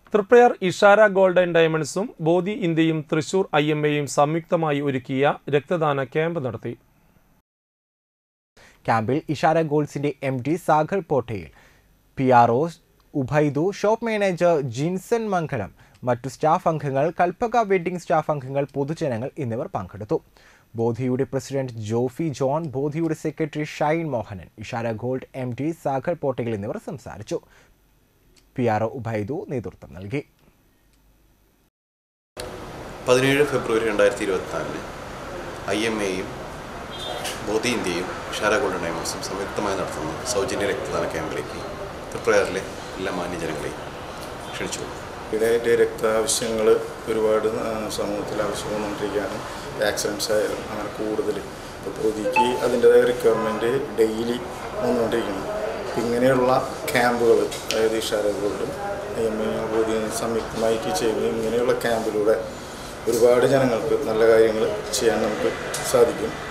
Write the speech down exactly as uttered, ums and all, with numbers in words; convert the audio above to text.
Triprayar Ishara gold and ഡയമണ്ട്സും ബോധി ഇന്ത്യയും Thrissur I M എയും സംയുക്തമായി ഒരുക്കിയ രക്തദാന ക്യാമ്പ് നടത്തി. ക്യാമ്പിൽ ഇഷാര ഗോൾഡ്സിന്റെ M D Sagar Pottayil, P R O Ubaidu, shop manager Jinson Mangalam, മറ്റു സ്റ്റാഫ് അംഗങ്ങൾ, കൽപ്പക വെഡ്ഡിംഗ് സ്റ്റാഫ് അംഗങ്ങൾ, പൊതുജനങ്ങൾ എന്നിവർ പങ്കെടുത്തു. ബോധിയുടെ പ്രസിഡന്റ് ജോഫി ജോൺ, ബോധിയുടെ secretary Shine Mohanan, Ishara gold M D Sagar Pottayil എന്നിവർ സംസാരിച്ചു. പി ആർ ഒ ഉഭൈദു നേതൃത്വം നൽകി. പതിനേഴ് ഫെബ്രുവരി രണ്ടായിരത്തി ഇരുപത്തിനാലിന് ഐ എം എയും ബോധി ഇന്ത്യയും ഇഷാര ഗോൾഡ് ഡയമണ്ട്സും സംയുക്തമായി നടത്തുന്ന സൗജന്യ രക്തദാന ക്യാമ്പിലേക്ക് തൃപ്രയാറിലെ എല്ലാ മാന്യജനങ്ങളെയും ക്ഷണിച്ചു. ഈടായിട്ട് രക്താവശ്യങ്ങൾ ഒരുപാട് സമൂഹത്തിൽ ആവശ്യം വന്നുകൊണ്ടിരിക്കുകയാണ്. ആക്സിഡൻസ് ആയാലും അങ്ങനെ കൂടുതൽ ഇപ്പോൾ ബോധിക്ക് അതിൻ്റെതായ റിക്വയർമെൻറ്റ് ഡെയിലി വന്നുകൊണ്ടിരിക്കുന്നു. അപ്പം ഇങ്ങനെയുള്ള ക്യാമ്പുകൾ, അതായത് ഇഷാര ഗോൾഡും ഐ എം എ ബോധിയും സംയുക്തമായിട്ട് ചെയ്യുന്ന ഇങ്ങനെയുള്ള ക്യാമ്പിലൂടെ ഒരുപാട് ജനങ്ങൾക്ക് നല്ല കാര്യങ്ങൾ ചെയ്യാൻ നമുക്ക് സാധിക്കും.